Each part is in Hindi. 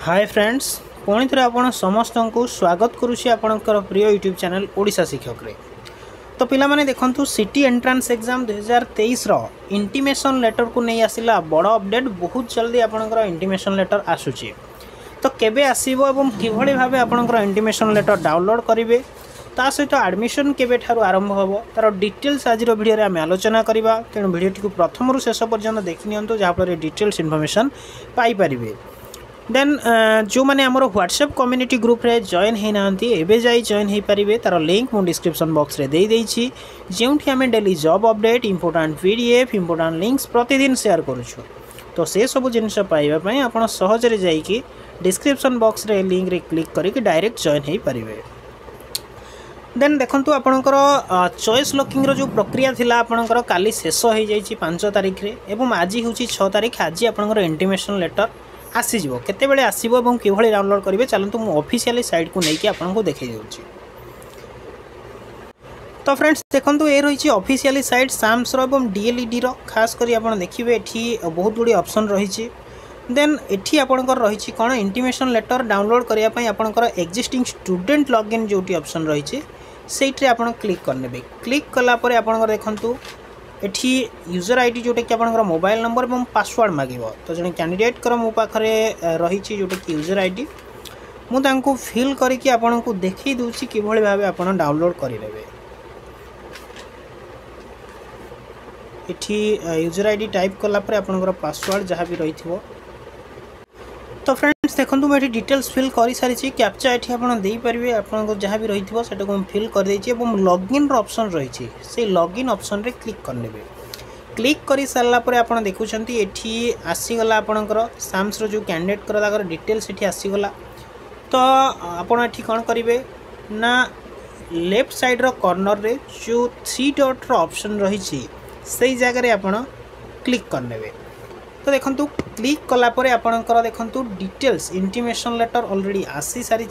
हाय फ्रेंड्स, पुणी थे आपण समस्त को स्वागत करुँची आपणकर प्रिय यूट्यूब चैनल ओडिशा शिक्षक रे। तो पिला माने देखंतु सिटी एंट्रांस एग्जाम 2023 रो इंटीमेशन लेटर को नहीं आसिला बड़ अपडेट। बहुत जल्दी आपणकर इंटीमेशन लेटर आसुची। तो केबे आसीबो एवं किभଳି भाबे आपणकर इंटीमेशन लेटर डाउनलोड करिवे, ता सहित एडमिशन केबे ठारू आरंभ होबो तार डिटेल्स आज वीडियो रे आम आलोचना करबा। तेणु वीडियोटी को प्रथम रु शेष पर्यंत देखि नियंतु, जहाँ फल डिटेल्स इनफॉरमेशन पाई परिबे। देन जो मैंने आमर व्हाट्सएप कम्युनिटी ग्रुप रे जॉइन होना एवं जाई जॉइन हो पारे। तार लिंक मुझे डिस्क्रिप्शन बॉक्स रे दे देछि, जोंठी आम daily job update, important PDF, important links प्रतिदिन शेयर करूछु। तो से सब जिनस पाइबा आपण सहजरे जाइकी डिस्क्रिप्शन बॉक्स रे लिंक रे क्लिक करके डायरेक्ट जॉइन हो पारे। देन देखंतु आपणकर चॉइस लॉकिंग रो जो प्रक्रिया थिला आपणकर काली शेष हो जाइछि 5 तारिख रे एवं आज होछि 6 तारिख। आज आपणकर इंटीमेशन लेटर आसीजो केतेबेले आसीबो एवं किभଳି डाउनलोड करिवे चलंतु मु ऑफिशियली साइट को लेके आपन को देखै देउछि। तो फ्रेंड्स देखंतु ए रहिछि ऑफिशियली साइट साम्स रो एवं डीएलईडी रो। खास करी आपन देखिबे एठी बहुत गुडी ऑप्शन रहिछि। देन एठी आपनकर रहिछि कोन इंटीमेशन लेटर डाउनलोड करिया पई आपनकर एग्जिस्टिंग स्टूडेंट लॉगिन जोटी ऑप्शन रहिछि सेइट्रे आपन क्लिक करनेबे। क्लिक कला परे आपनकर देखंतु एठी यूजर आईडी जोटा कि आपनकर मोबाइल नंबर और पासवर्ड मागिबो। तो जने कैंडिडेट कर मो पाखरे रहिछि जोटा कि यूजर आईडी मु तांको फिल करिकि आपन को देखै दोछि किभଳି भाबे आपन डाउनलोड करि लेबे। एठी यूजर आईडी टाइप कला परे आपनकर पासवर्ड जहाँ भी रहिथिबो। तो फ्रेंड्स देखंतु मैं डिटेल्स फिल कर सारी कैप्चा एठी आपन देई परिबे। आपन जहाँ भी रहिथिबो सेटा को फिल कर देछि एवं लॉगिन रो ऑप्शन रहिछि से लॉगिन ऑप्शन रे क्लिक करनेबे। क्लिक करी सारला परे आपन देखुछंती एठी आसी गला आपनकर साम्स रो जो कैंडिडेट कर ताकर डिटेल्स एठी आसी गला। तो आपन एठी कोन करिवे ना लेफ्ट साइड रो कॉर्नर रे जो 3 डॉट रो ऑप्शन रहिछि सेई जगह रे आपन क्लिक करनेबे। तो देखंतु क्लिक कला परे आपनकर देखंतु डिटेल्स इंटीमेशन लेटर ऑलरेडी आसी सारी।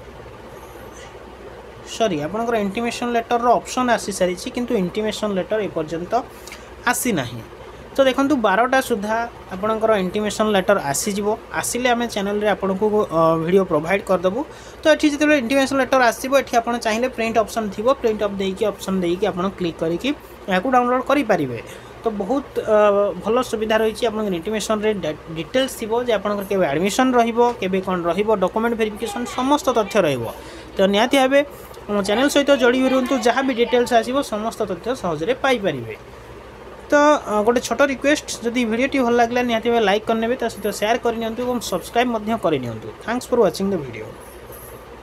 सॉरी आपनकर इंटीमेशन लेटर रो ऑप्शन आसी सारी किंतु इंटीमेशन लेटर ए पर्यंत आसी नाही। तो देखंतु 12टा सुधा आपनकर इंटीमेशन लेटर आसी जिवो। आसिले आमे चैनल रे आपनको वीडियो प्रोवाइड कर दबु। तो एठी जते इंटीमेशन लेटर आसीबो एठी आपन चाहिले प्रिंट ऑप्शन थिबो, प्रिंट ऑफ देकी ऑप्शन देकी आपन क्लिक करिकि याकू डाउनलोड करि परिबे। तो बहुत भल सुविधा रही आप इंटीमेशन रे डिटेल्स थी जे आप एडमिशन रही कौन डॉक्यूमेंट वेरिफिकेशन समस्त तथ्य रहिबो। तो निहाती भावे मो चैनल सहित जोड़ी रुहतु, जहाँ भी डिटेल्स आसीबो समस्त तथ्य सहजरे पाई परिबे। तो गोटे छोट रिक्वेस्ट, जदि वीडियोटी भल लागला निहाती भावे लाइक करने सहित शेयर करनी और सब्सक्राइब करनी। Thanks for watching the video.